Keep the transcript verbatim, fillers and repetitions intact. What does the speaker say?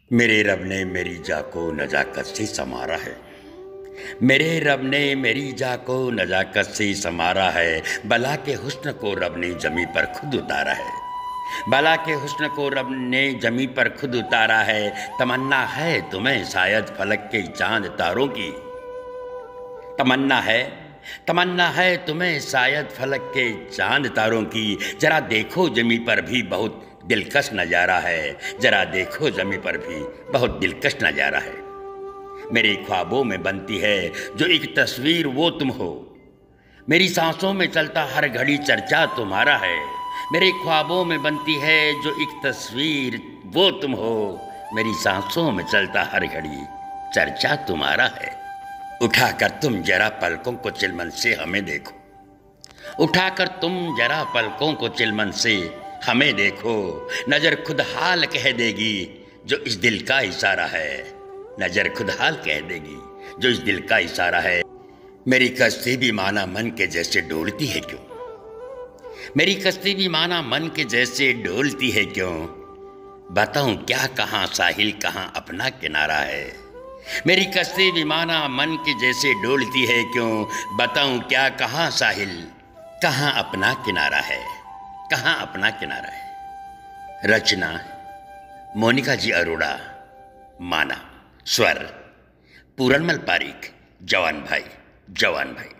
मेरे रब ने मेरी जा को नजाकत से संवारा है। मेरे रब ने मेरी जा को नजाकत से संवारा है। बला के हुस्न को रब ने जमी पर खुद उतारा है। बला के हुस्न को रब ने जमी पर खुद उतारा है। तमन्ना है तुम्हें शायद फलक के चांद तारों की। तमन्ना है तमन्ना है तुम्हें शायद फलक के चांद तारों की। जरा देखो जमी पर भी बहुत दिलकश नज़ारा है। जरा देखो जमी पर भी बहुत दिलकश नज़ारा है। मेरे ख्वाबों में बनती है जो एक तस्वीर वो तुम हो। मेरी सांसों में चलता हर घड़ी चर्चा तुम्हारा है। मेरे ख्वाबों में बनती है जो एक तस्वीर वो तुम हो। मेरी सांसों में चलता हर घड़ी चर्चा तुम्हारा है। उठाकर तुम जरा पलकों को चिलमन से हमें देखो। उठाकर तुम जरा पलकों को चिलमन से हमें देखो। नजर खुद हाल कह देगी जो इस दिल का इशारा है। नजर खुद हाल कह देगी जो इस दिल का इशारा है। मेरी कश्ती भी माना मन के जैसे डोलती है क्यों। मेरी कश्ती भी माना मन के जैसे डोलती है क्यों। बताऊं क्या कहाँ साहिल कहाँ अपना किनारा है। मेरी कश्ती भी माना मन के जैसे डोलती है क्यों। बताऊं क्या कहाँ साहिल कहाँ अपना किनारा है। कहाँ अपना किनारा है। रचना मोनिका जी अरोड़ा। माना स्वर पूरनमल पारीख। जवान भाई जवान भाई।